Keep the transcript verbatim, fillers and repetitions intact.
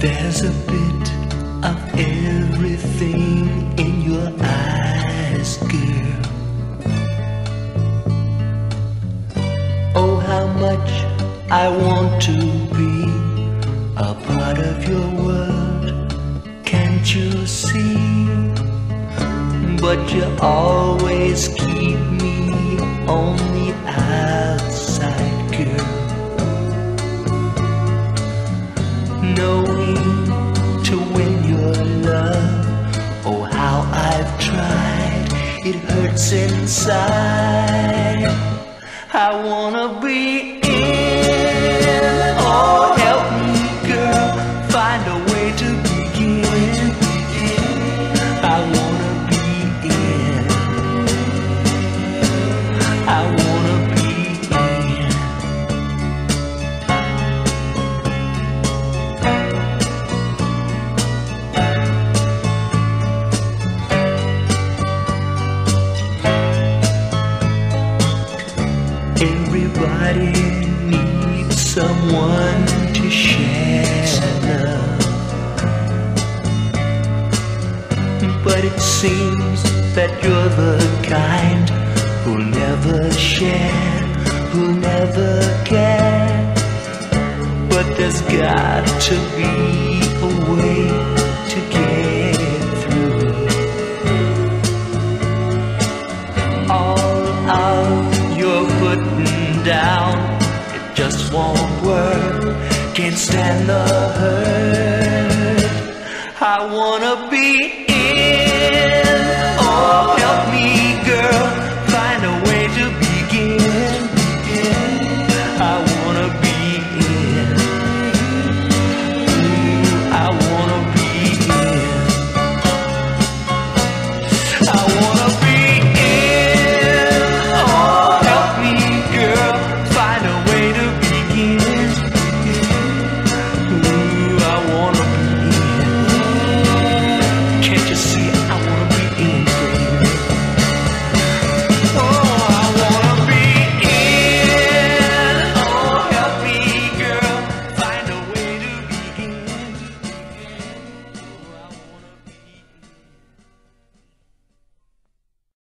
There's a bit of everything in your eyes, girl. Oh, how much I want to be a part of your world, can't you see? But you always keep me on the outside, girl. Knowing to win your love, oh how I've tried, it hurts inside. I wanna be in, oh help me girl, find a way to begin. I wanna be in, I wanna be in. Everybody needs someone to share love, but it seems that you're the kind who'll never share, who'll never care. But there's got to be a way to get through. All of your putting down, it just won't work, can't stand the hurt. I wanna be